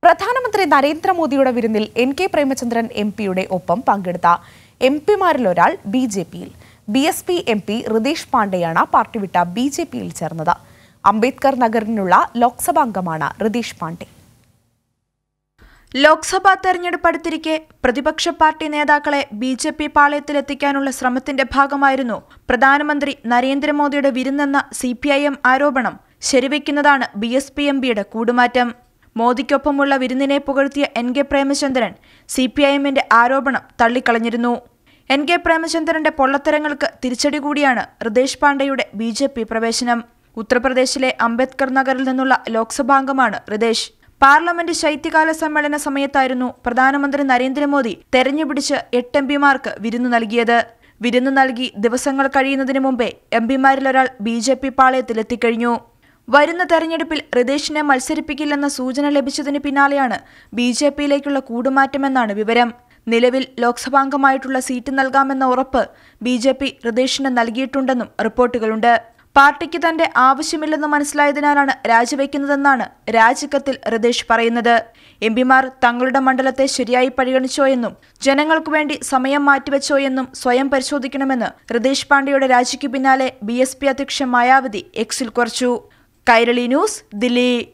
പ്രധാനമന്ത്രി നരേന്ദ്രമോദിയുടെ വിരുന്നിൽ എൻ.കെ. പ്രേമചന്ദ്രൻ എം.പിയുടെ ഒപ്പം പങ്കെടുത്ത എം.പിമാരിലൊരാൾ ബി.ജെ.പിയിൽ. ബി.എസ്.പി എം.പി റിതേഷ് പാണ്ഡെയാണ് പാർട്ടി വിട്ട ബി.ജെ.പിയിൽ ചേർന്നത്. അംബേദ്കർ നഗറിനുള്ള ലോക്സഭാംഗമാണ് റിതേഷ് പാണ്ഡെ. ലോക്സഭാ തെരഞ്ഞെടുപ്പ് അടുത്തിരിക്കെ പ്രതിപക്ഷ പാർട്ടി നേതാക്കളെ ബി.ജെ.പി പാളയത്തിലെത്തിക്കാനുള്ള ശ്രമത്തിന്റെ ഭാഗമായിരുന്നു പ്രധാനമന്ത്രി നരേന്ദ്രമോദിയുടെ വിരുന്നെന്ന CPIM ആരോപണം ശരിവെക്കുന്നതാണ് ബി.എസ്.പി എം.പിയുടെ കൂടുമാറ്റം. മോദിക്കൊപ്പമുള്ള വിരുന്നിനെ പുകഴ്ത്തിയ എൻ.കെ. പ്രേമചന്ദ്രൻ CPIMന്റെ ആരോപണം തള്ളിക്കളഞ്ഞിരുന്നു. എൻ.കെ. പ്രേമചന്ദ്രന്റെ പൊള്ളത്തരങ്ങൾക്ക് തിരിച്ചടി കൂടിയാണ് റിതേഷ് പാണ്ഡെയുടെ ബി.ജെ.പി പ്രവേശനം. ഉത്തർപ്രദേശിലെ അംബേദ്കർ നഗറിൽ നിന്നുള്ള ലോക്സഭാംഗമാണ് റിതേഷ്. പാർലമെന്റ് ശൈത്യകാല സമ്മേളന സമയത്തായിരുന്നു പ്രധാനമന്ത്രി നരേന്ദ്രമോദി തെരഞ്ഞുപിടിച്ച് 8 എംപിമാർക്ക് വിരുന്നു നൽകിയത്. വിരുന്നു നൽകി ദിവസങ്ങൾ കഴിയുന്നതിന് മുമ്പേ എംപിമാരിലൊരാൾ ബി.ജെ.പി പാളയത്തിലെത്തിക്കഴിഞ്ഞു. വരുന്ന തെരഞ്ഞെടുപ്പിൽ റിതേഷിനെ മത്സരിപ്പിക്കില്ലെന്ന സൂചന ലഭിച്ചതിന് പിന്നാലെയാണ് ബി.ജെ.പിയിലേക്കുള്ള കൂടുമാറ്റമെന്നാണ് വിവരം. നിലവിൽ ലോക്സഭാംഗമായിട്ടുള്ള സീറ്റ് നൽകാമെന്ന ഉറപ്പ് ബി.ജെ.പി റിതേഷിന് നൽകിയിട്ടുണ്ടെന്നും റിപ്പോർട്ടുകളുണ്ട്. പാർട്ടിക്ക് തന്റെ ആവശ്യമില്ലെന്ന് മനസ്സിലായതിനാലാണ് രാജിവെക്കുന്നതെന്നാണ് രാജിക്കത്തിൽ റിതേഷ് പറയുന്നത്. എംപിമാർ തങ്ങളുടെ മണ്ഡലത്തെ ശരിയായി പരിഗണിച്ചോയെന്നും ജനങ്ങൾക്കു വേണ്ടി സമയം മാറ്റിവെച്ചോയെന്നും സ്വയം പരിശോധിക്കണമെന്ന് റിതേഷ് പാണ്ഡെയുടെ രാജിക്ക് പിന്നാലെ ബി.എസ്.പി അധ്യക്ഷ മായാവതി എക്സിൽ കുറിച്ചു. കൈരളി ന്യൂസ്, ദില്ലി.